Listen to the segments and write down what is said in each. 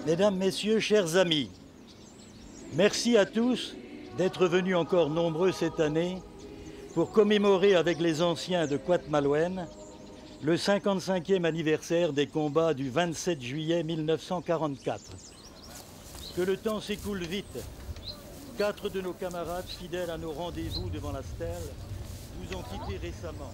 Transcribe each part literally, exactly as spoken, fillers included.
Mesdames, Messieurs, chers amis, merci à tous d'être venus encore nombreux cette année pour commémorer avec les anciens de Coat-Malouine le cinquante-cinquième anniversaire des combats du vingt-sept juillet mille neuf cent quarante-quatre. Que le temps s'écoule vite. Quatre de nos camarades, fidèles à nos rendez-vous devant la stèle, nous ont quittés récemment.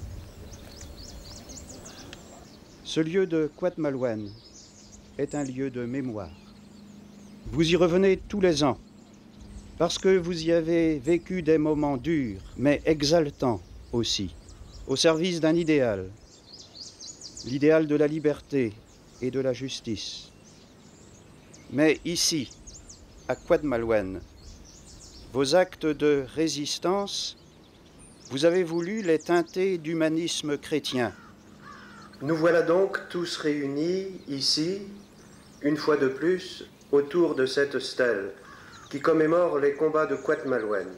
Ce lieu de Coat-Malouine est un lieu de mémoire. Vous y revenez tous les ans, parce que vous y avez vécu des moments durs, mais exaltants aussi, au service d'un idéal, l'idéal de la liberté et de la justice. Mais ici, à Coat-Malouine, vos actes de résistance, vous avez voulu les teinter d'humanisme chrétien. Nous voilà donc tous réunis ici, une fois de plus, autour de cette stèle qui commémore les combats de Coat-Malouine.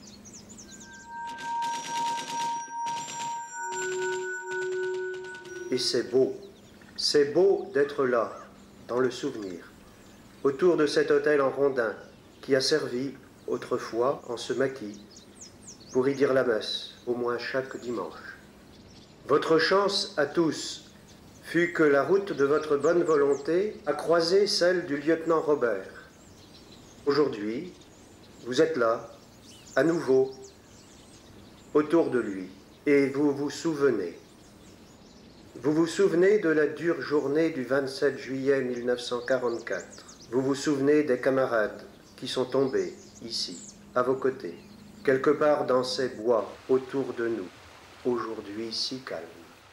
Et c'est beau, c'est beau d'être là, dans le souvenir, autour de cet autel en rondin qui a servi, autrefois, en ce maquis, pour y dire la messe, au moins chaque dimanche. Votre chance à tous fut que la route de votre bonne volonté a croisé celle du lieutenant Robert. Aujourd'hui, vous êtes là, à nouveau, autour de lui, et vous vous souvenez. Vous vous souvenez de la dure journée du vingt-sept juillet mille neuf cent quarante-quatre. Vous vous souvenez des camarades qui sont tombés ici, à vos côtés, quelque part dans ces bois autour de nous, aujourd'hui si calme.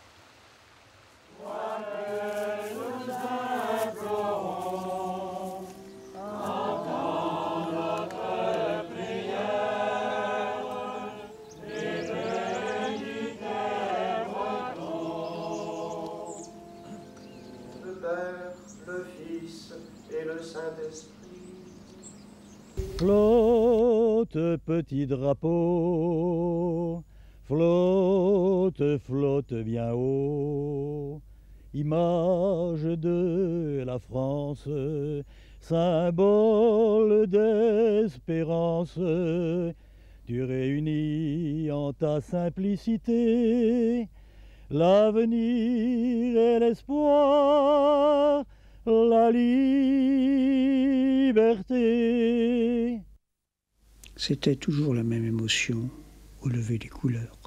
Flotte, petit drapeau, flotte, flotte bien haut, image de la France, symbole d'espérance, tu réunis en ta simplicité l'avenir et l'espoir, la liberté. C'était toujours la même émotion au lever des couleurs.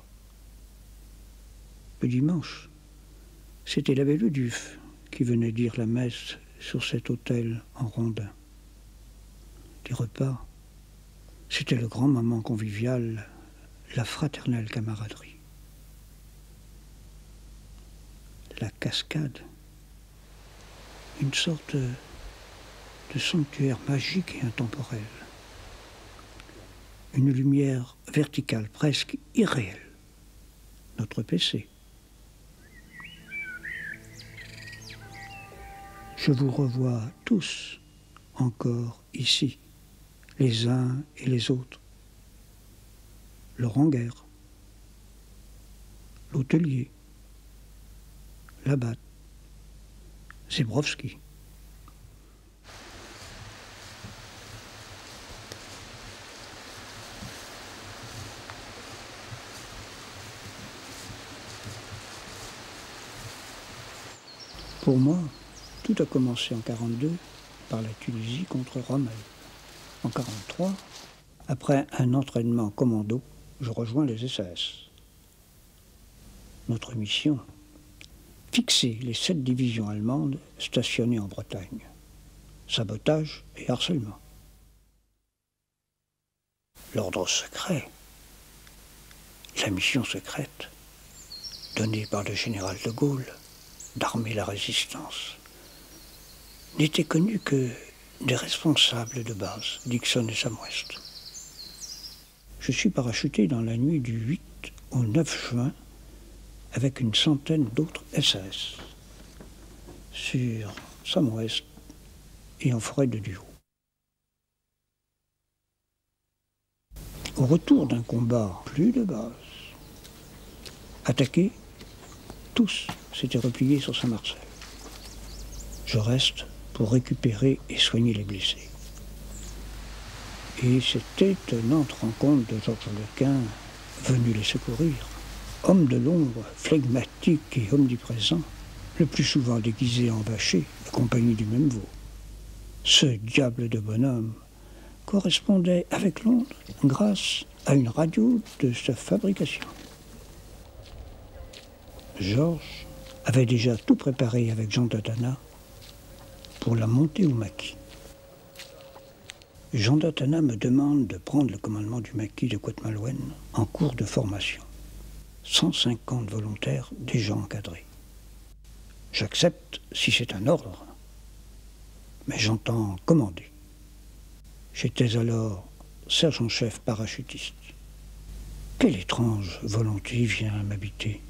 Le dimanche, c'était l'abbé Leduf qui venait dire la messe sur cet autel en rondin. Les repas, c'était le grand moment convivial, la fraternelle camaraderie. La cascade, une sorte de sanctuaire magique et intemporel. Une lumière verticale, presque irréelle. Notre P C. Je vous revois tous encore ici, les uns et les autres. Laurent Guerre, l'hôtelier, Labatte, Zebrowski. Pour moi, tout a commencé en quarante-deux par la Tunisie contre Rommel. En quarante-trois, après un entraînement commando, je rejoins les S A S. Notre mission, fixer les sept divisions allemandes stationnées en Bretagne. Sabotage et harcèlement. L'ordre secret, la mission secrète, donnée par le général de Gaulle, d'armer la résistance, n'était connu que des responsables de base, Dixon et Sam West. Je suis parachuté dans la nuit du huit au neuf juin avec une centaine d'autres S A S sur Sam West et en forêt de Duo. Au retour d'un combat plus de base, attaqués, tous s'étaient repliés sur Saint-Marcel. Je reste pour récupérer et soigner les blessés. Et cette étonnante rencontre de Georges Lequin, venu les secourir, homme de l'ombre, flegmatique et omniprésent, le plus souvent déguisé en vacher, accompagné du même veau. Ce diable de bonhomme correspondait avec Londres grâce à une radio de sa fabrication. Georges avait déjà tout préparé avec Jean d'Atana pour la montée au maquis. Jean d'Atana me demande de prendre le commandement du maquis de Coët-Malouenne en cours de formation. cent cinquante volontaires déjà encadrés. J'accepte si c'est un ordre, mais j'entends commander. J'étais alors sergent-chef parachutiste. Quelle étrange volonté vient m'habiter.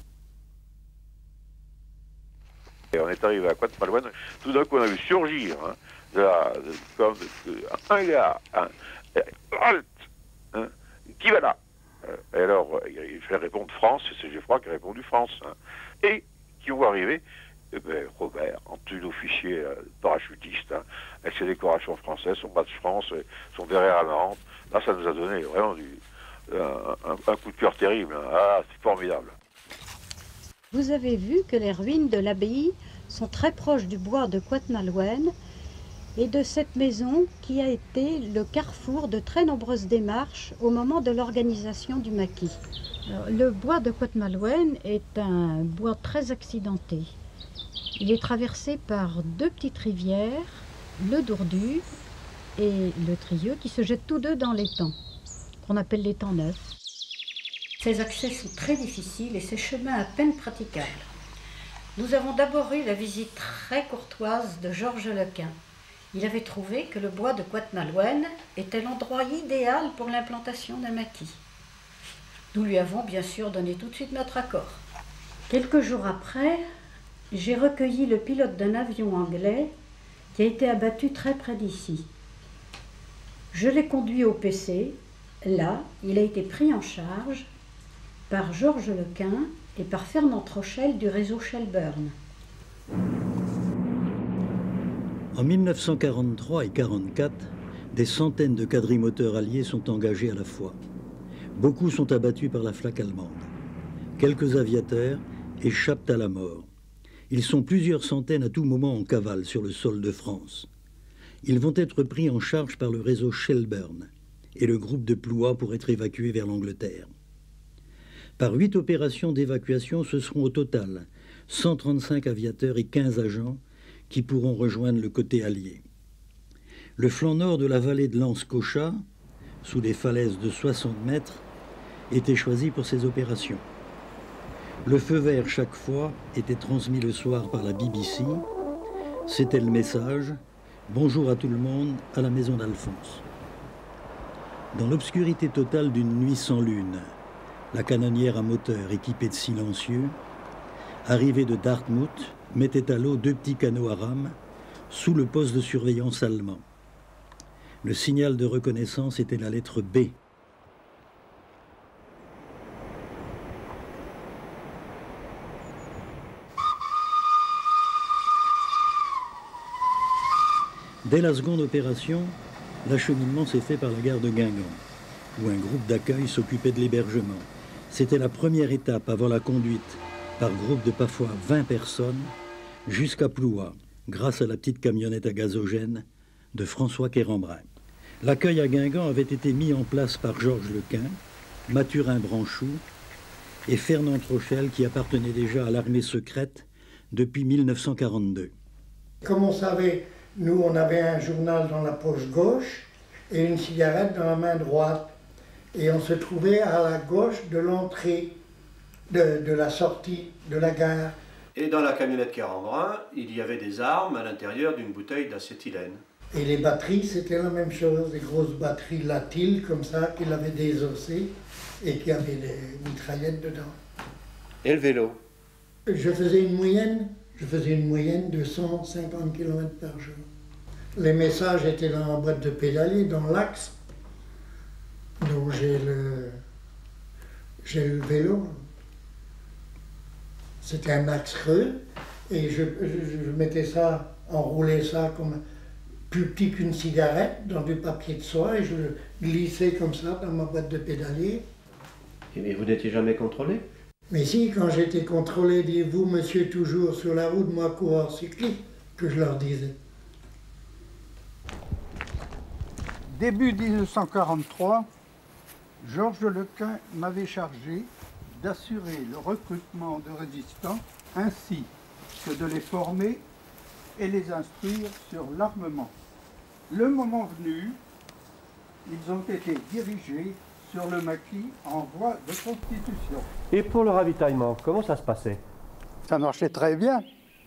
Et on est arrivé à Coët-Malouenne, tout d'un coup on a vu surgir hein, de la, de, comme de, de, un gars, un, halt, hein, qui va là? Et alors il fallait répondre France, c'est Geoffroy qui a répondu France. Hein, et qui vont arriver, eh ben, Robert, en tenue d'officier euh, parachutiste, hein, avec ses décorations françaises, son badge France, son derrière à Nantes. Là, ça nous a donné vraiment du, un, un, un coup de cœur terrible. Hein. Ah, c'est formidable. Vous avez vu que les ruines de l'abbaye sont très proches du bois de Coët-Malouenne et de cette maison qui a été le carrefour de très nombreuses démarches au moment de l'organisation du maquis. Alors, le bois de Coët-Malouenne est un bois très accidenté. Il est traversé par deux petites rivières, le Dourdu et le Trieux, qui se jettent tous deux dans l'étang, qu'on appelle l'étang neuf. Ces accès sont très difficiles et ces chemins à peine praticables. Nous avons d'abord eu la visite très courtoise de Georges Lequin. Il avait trouvé que le bois de Coët-Malouenne était l'endroit idéal pour l'implantation d'un maquis. Nous lui avons bien sûr donné tout de suite notre accord. Quelques jours après, j'ai recueilli le pilote d'un avion anglais qui a été abattu très près d'ici. Je l'ai conduit au P C. Là, il a été pris en charge par Georges Lequin et par Fernand Trochel du réseau Shelburne. En mille neuf cent quarante-trois et mille neuf cent quarante-quatre, des centaines de quadrimoteurs alliés sont engagés à la fois. Beaucoup sont abattus par la flaque allemande. Quelques aviateurs échappent à la mort. Ils sont plusieurs centaines à tout moment en cavale sur le sol de France. Ils vont être pris en charge par le réseau Shelburne et le groupe de Ploie pour être évacués vers l'Angleterre. Par huit opérations d'évacuation, ce seront au total cent trente-cinq aviateurs et quinze agents qui pourront rejoindre le côté allié. Le flanc nord de la vallée de l'Anse-Cochat, sous des falaises de soixante mètres, était choisi pour ces opérations. Le feu vert, chaque fois, était transmis le soir par la B B C. C'était le message « Bonjour à tout le monde, à la maison d'Alphonse ». Dans l'obscurité totale d'une nuit sans lune, la canonnière à moteur équipée de silencieux, arrivée de Dartmouth, mettait à l'eau deux petits canots à rames sous le poste de surveillance allemand. Le signal de reconnaissance était la lettre B. Dès la seconde opération, l'acheminement s'est fait par la gare de Guingamp, où un groupe d'accueil s'occupait de l'hébergement. C'était la première étape avant la conduite, par groupe de parfois vingt personnes, jusqu'à Ploua, grâce à la petite camionnette à gazogène de François Quérambrin. L'accueil à Guingamp avait été mis en place par Georges Lequin, Mathurin Branchou et Fernand Trochel, qui appartenait déjà à l'armée secrète depuis mille neuf cent quarante-deux. Comme on savait, nous on avait un journal dans la poche gauche et une cigarette dans la main droite. Et on se trouvait à la gauche de l'entrée, de, de la sortie de la gare. Et dans la camionnette Quérambrin, il y avait des armes à l'intérieur d'une bouteille d'acétylène. Et les batteries, c'était la même chose, des grosses batteries Latil comme ça, qu'il avait désossées et qui avaient des mitraillettes dedans. Et le vélo? Je faisais une moyenne, je faisais une moyenne de cent cinquante kilomètres par jour. Les messages étaient dans la boîte de pédalier, dans l'axe. Donc j'ai le, j'ai le vélo. C'était un axe creux et je, je, je mettais ça, enroulais ça comme plus petit qu'une cigarette dans du papier de soie et je le glissais comme ça dans ma boîte de pédalier. Et vous n'étiez jamais contrôlé? Mais si, quand j'étais contrôlé, dites-vous, monsieur, toujours sur la route, moi, coureur cycliste, que je leur disais. Début mille neuf cent quarante-trois, Georges Lequin m'avait chargé d'assurer le recrutement de résistants ainsi que de les former et les instruire sur l'armement. Le moment venu, ils ont été dirigés sur le maquis en voie de constitution. Et pour le ravitaillement, comment ça se passait? Ça marchait très bien.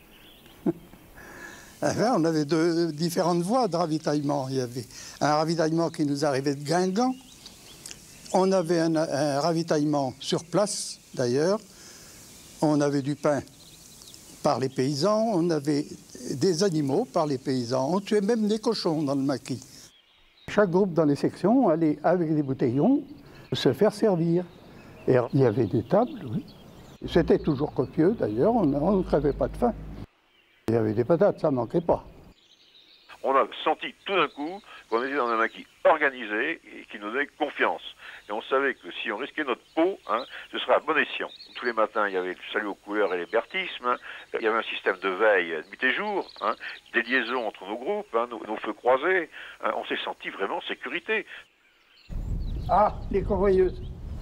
Enfin, on avait deux différentes voies de ravitaillement. Il y avait un ravitaillement qui nous arrivait de Guingamp. On avait un, un ravitaillement sur place, d'ailleurs. On avait du pain par les paysans, on avait des animaux par les paysans. On tuait même des cochons dans le maquis. Chaque groupe dans les sections allait avec des bouteillons se faire servir. Et il y avait des tables, oui. C'était toujours copieux d'ailleurs, on ne crevait pas de faim. Il y avait des patates, ça ne manquait pas. On a senti tout d'un coup qu'on était dans un maquis organisé et qui nous donnait confiance. Et on savait que si on risquait notre peau, hein, ce serait à bon escient. Tous les matins, il y avait le salut aux couleurs et l'hébertisme. Hein. Il y avait un système de veille nuit et jour, hein, des liaisons entre nos groupes, hein, nos, nos feux croisés. Hein. On s'est senti vraiment en sécurité. Ah, les convoyeuses.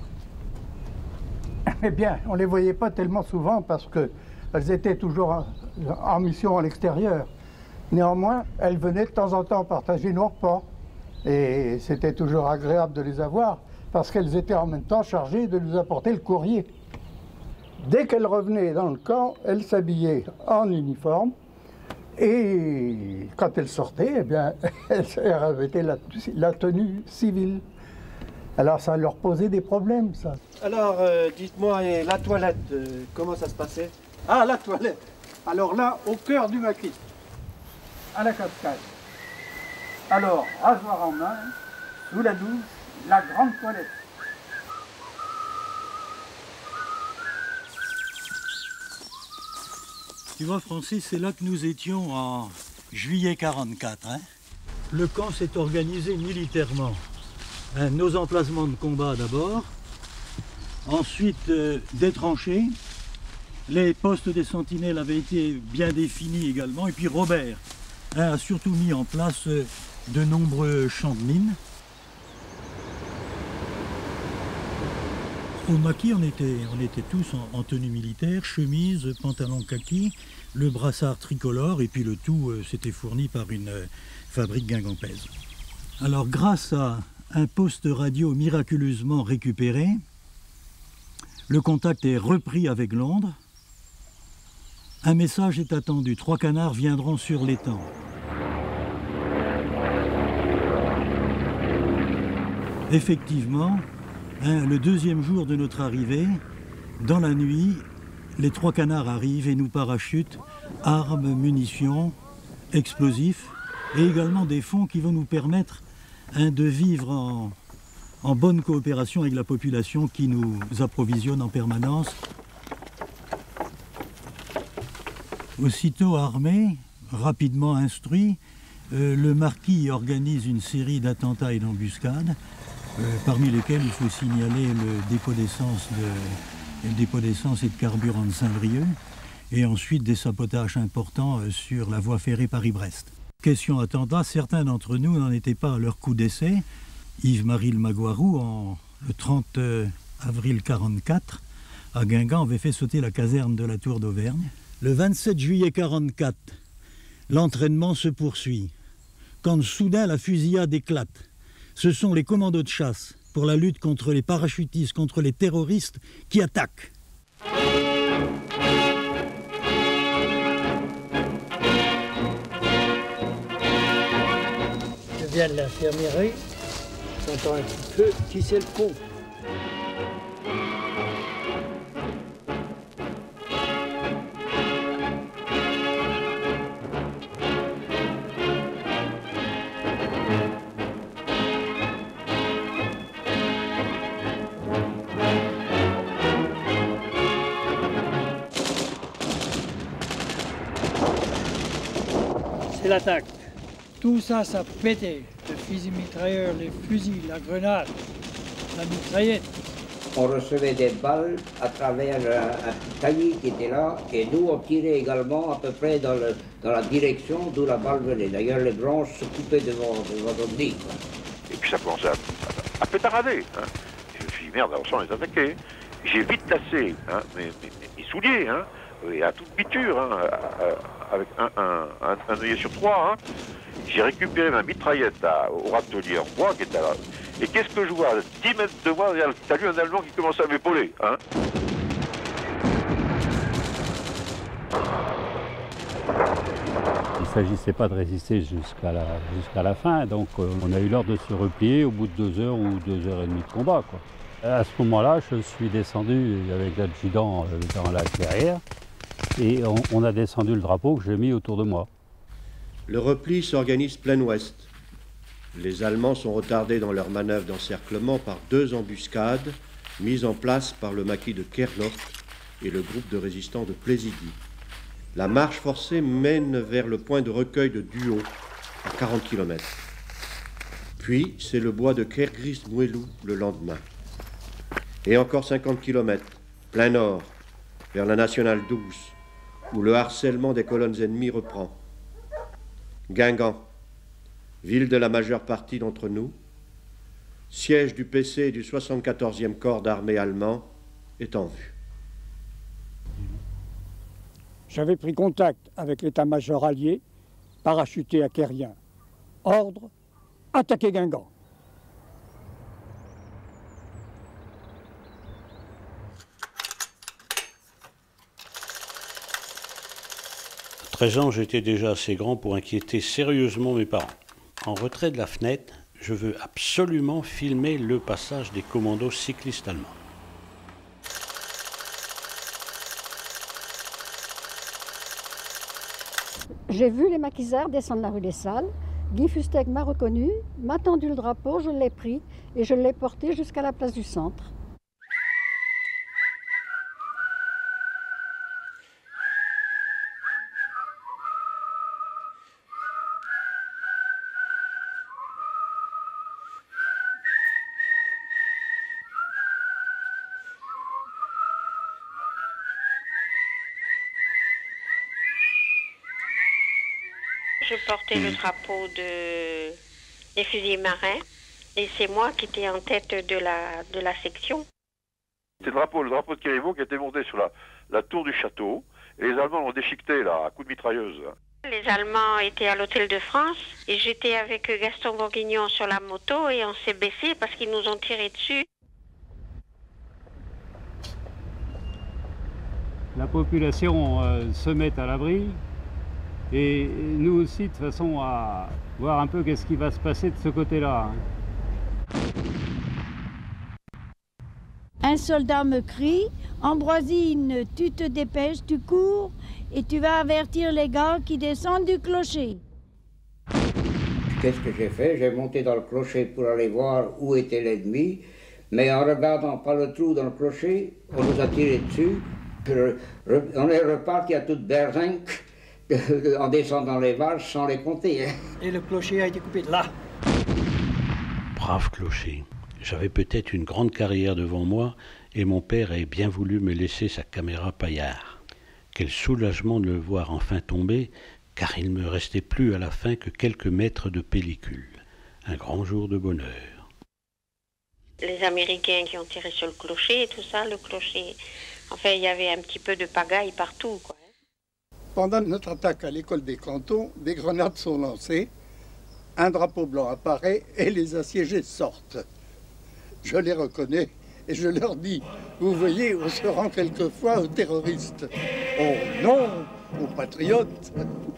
Eh bien, on ne les voyait pas tellement souvent parce qu'elles étaient toujours en, en mission à l'extérieur. Néanmoins, elles venaient de temps en temps partager nos repas. Et c'était toujours agréable de les avoir parce qu'elles étaient en même temps chargées de nous apporter le courrier. Dès qu'elles revenaient dans le camp, elles s'habillaient en uniforme. Et quand elles sortaient, eh bien, elles revêtaient la, la tenue civile. Alors ça leur posait des problèmes, ça. Alors, euh, dites-moi, et la toilette, euh, comment ça se passait? Ah, la toilette. Alors là, au cœur du maquis, à la cascade. Alors, rasoir en main, sous la douche, la grande toilette. Tu vois, Francis, c'est là que nous étions en juillet quarante-quatre. Hein. Le camp s'est organisé militairement. Hein, nos emplacements de combat d'abord, ensuite euh, des tranchées, les postes des sentinelles avaient été bien définis également, et puis Robert hein, a surtout mis en place euh, de nombreux champs de mines. Au maquis, on était, on était tous en, en tenue militaire, chemise, pantalon kaki, le brassard tricolore, et puis le tout euh, c'était fourni par une euh, fabrique guingampaise. Alors grâce à un poste radio miraculeusement récupéré, le contact est repris avec Londres. Un message est attendu, trois canards viendront sur l'étang. Effectivement, hein, le deuxième jour de notre arrivée, dans la nuit, les trois canards arrivent et nous parachutent armes, munitions, explosifs et également des fonds qui vont nous permettre hein, de vivre en, en bonne coopération avec la population qui nous approvisionne en permanence. Aussitôt armé, rapidement instruit, euh, le marquis organise une série d'attentats et d'embuscades, euh, parmi lesquels il faut signaler le dépôt d'essence de, le dépôt d'essence et de carburant de Saint-Brieuc, et ensuite des sabotages importants euh, sur la voie ferrée Paris-Brest. Question attentat, certains d'entre nous n'en étaient pas à leur coup d'essai. Yves-Marie Le Magoirou, en, le trente avril mille neuf cent quarante-quatre, à Guingamp, avait fait sauter la caserne de la Tour d'Auvergne. Le vingt-sept juillet mille neuf cent quarante-quatre, l'entraînement se poursuit. Quand soudain la fusillade éclate, ce sont les commandos de chasse pour la lutte contre les parachutistes, contre les terroristes qui attaquent. Je viens de l'infirmerie, j'entends un petit peu qui c'est le con. l'attaque. Tout ça, ça pétait. Le fusil mitrailleur, les fusils, la grenade, la mitraillette. On recevait des balles à travers un petit taillis qui était là, et nous on tirait également à peu près dans, le, dans la direction d'où la balle venait. D'ailleurs les branches se coupaient devant notre nez. Et puis ça commençait à, à, à pétarader. Hein. Je me suis dit merde, on les attaquer. J'ai vite tassé hein, mes, mes, mes souliers, hein, et à toute piture, hein, à, à, avec un, un, un, un œillet sur trois. Hein. J'ai récupéré ma mitraillette à, au râtelier en bois qui était là. Et qu'est-ce que je vois? dix mètres de moi, t'as vu un Allemand qui commence à m'épauler. Hein. Il ne s'agissait pas de résister jusqu'à la, jusqu'à la fin, donc euh, on a eu l'ordre de se replier au bout de deux heures ou deux heures et demie de combat, quoi. À ce moment-là, je suis descendu avec l'adjudant euh, dans la clairière et on, on a descendu le drapeau que j'ai mis autour de moi. Le repli s'organise plein ouest. Les Allemands sont retardés dans leur manœuvre d'encerclement par deux embuscades mises en place par le maquis de Kernot et le groupe de résistants de Plesidi. La marche forcée mène vers le point de recueil de Duo, à quarante kilomètres. Puis, c'est le bois de Kergris-Mouelou le lendemain. Et encore cinquante kilomètres, plein nord, vers la nationale douze, où le harcèlement des colonnes ennemies reprend. Guingamp, ville de la majeure partie d'entre nous, siège du P C et du soixante-quatorzième corps d'armée allemand, est en vue. J'avais pris contact avec l'état-major allié, parachuté à Kérien. Ordre, attaquer Guingamp. À treize ans, j'étais déjà assez grand pour inquiéter sérieusement mes parents. En retrait de la fenêtre, je veux absolument filmer le passage des commandos cyclistes allemands. J'ai vu les maquisards descendre la rue des Salles. Guy Fustec m'a reconnu, m'a tendu le drapeau, je l'ai pris et je l'ai porté jusqu'à la place du centre. Je portais le drapeau de... des fusiliers marins et c'est moi qui étais en tête de la, de la section. C'est le drapeau, le drapeau de Kérivo qui était monté sur la, la tour du château et les Allemands l'ont déchiqueté là, à coups de mitrailleuse. Les Allemands étaient à l'Hôtel de France et j'étais avec Gaston Bourguignon sur la moto et on s'est baissé parce qu'ils nous ont tiré dessus. La population euh, se met à l'abri. Et nous aussi, de façon à voir un peu qu'est-ce qui va se passer de ce côté-là. Un soldat me crie, Ambroisine, tu te dépêches, tu cours et tu vas avertir les gars qui descendent du clocher. Qu'est-ce que j'ai fait? J'ai monté dans le clocher pour aller voir où était l'ennemi, mais en regardant par le trou dans le clocher, on nous a tiré dessus. On est reparti à toute berzinque. En descendant les vaches sans les compter. Hein. Et le clocher a été coupé de là. Brave clocher. J'avais peut-être une grande carrière devant moi et mon père avait bien voulu me laisser sa caméra paillard. Quel soulagement de le voir enfin tomber, car il ne me restait plus à la fin que quelques mètres de pellicule. Un grand jour de bonheur. Les Américains qui ont tiré sur le clocher et tout ça, le clocher... Enfin, il y avait un petit peu de pagaille partout, quoi. Pendant notre attaque à l'école des cantons, des grenades sont lancées, un drapeau blanc apparaît et les assiégés sortent. Je les reconnais et je leur dis, vous voyez, on se rend quelquefois aux terroristes. Oh non, aux patriotes.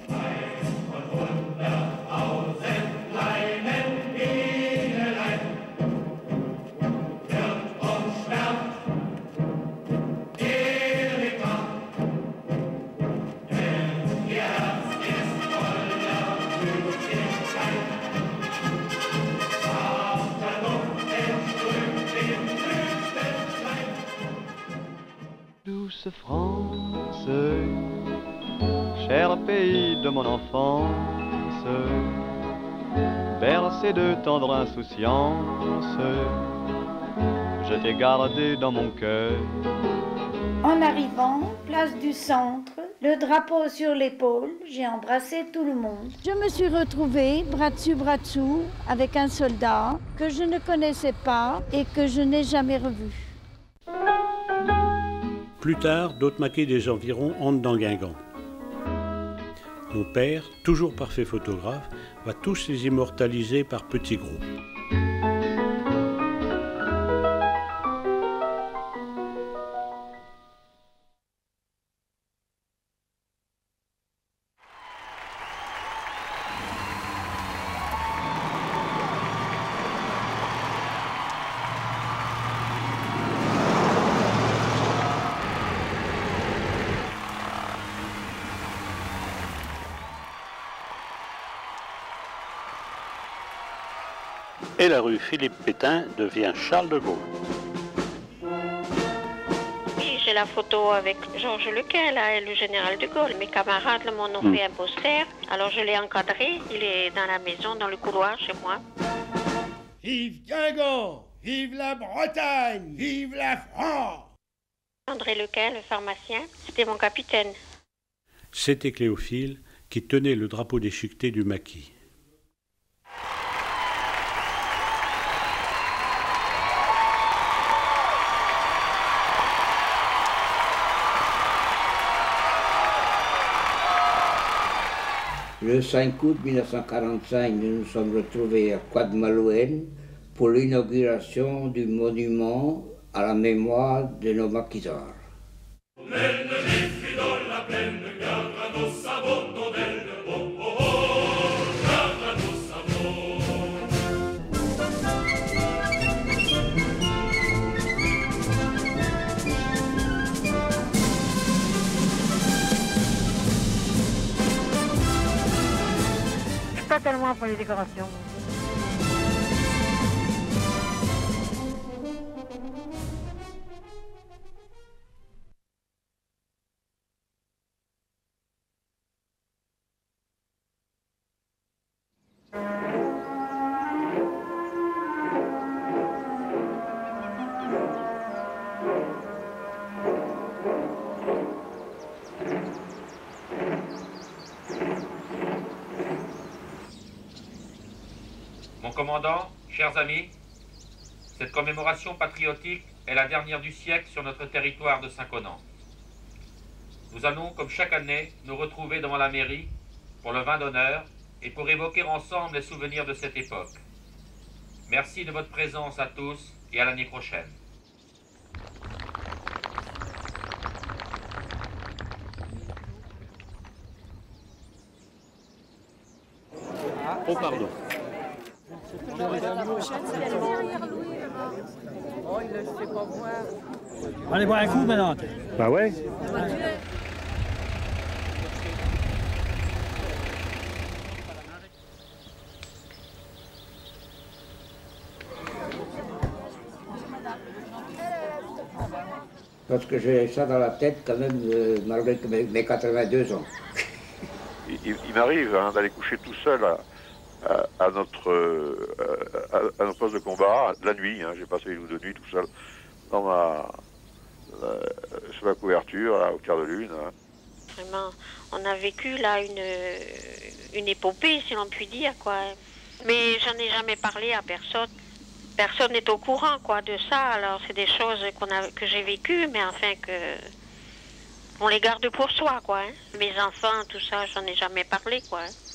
Douce France, cher pays de mon enfance, bercé de tendre insouciance, je t'ai gardé dans mon cœur. En arrivant, place du centre, le drapeau sur l'épaule, j'ai embrassé tout le monde. Je me suis retrouvée bras dessus, bras dessous, avec un soldat que je ne connaissais pas et que je n'ai jamais revu. Plus tard, d'autres maquis des environs entrent dans Guingamp. Mon père, toujours parfait photographe, va tous les immortaliser par petits groupes. Et la rue Philippe Pétain devient Charles de Gaulle. Oui, j'ai la photo avec Georges Lequin, là, et le général de Gaulle. Mes camarades m'en ont mmh. fait un poster. Alors je l'ai encadré. Il est dans la maison, dans le couloir, chez moi. Vive Guingamp! Vive la Bretagne! Vive la France! André Lequin, le pharmacien, c'était mon capitaine. C'était Cléophile qui tenait le drapeau déchiqueté du maquis. Le cinq août mille neuf cent quarante-cinq, nous nous sommes retrouvés à Quadmalouenne pour l'inauguration du monument à la mémoire de nos maquisards. Pas tellement pour les décorations. Mon commandant, chers amis, cette commémoration patriotique est la dernière du siècle sur notre territoire de Saint-Connan. Nous allons, comme chaque année, nous retrouver devant la mairie pour le vin d'honneur et pour évoquer ensemble les souvenirs de cette époque. Merci de votre présence à tous et à l'année prochaine. Oh, pardon. Oh, il ne sait pas boire. On va aller boire un coup maintenant. Bah ouais. Parce que j'ai ça dans la tête quand même, euh, malgré mes quatre-vingt-deux ans. Il, il, il m'arrive hein, d'aller coucher tout seul à, à, à, notre, euh, à, à notre poste de combat, la nuit. Hein, j'ai passé les loups de nuit tout seul dans ma, euh, sur la couverture, là, au quart de lune. Hein. Vraiment, on a vécu là une, une épopée, si l'on peut dire, quoi. Mais j'en ai jamais parlé à personne. Personne n'est au courant, quoi, de ça. Alors, c'est des choses qu'on a, que j'ai vécues, mais enfin que on les garde pour soi, quoi. Hein. Mes enfants, tout ça, j'en ai jamais parlé, quoi. Hein.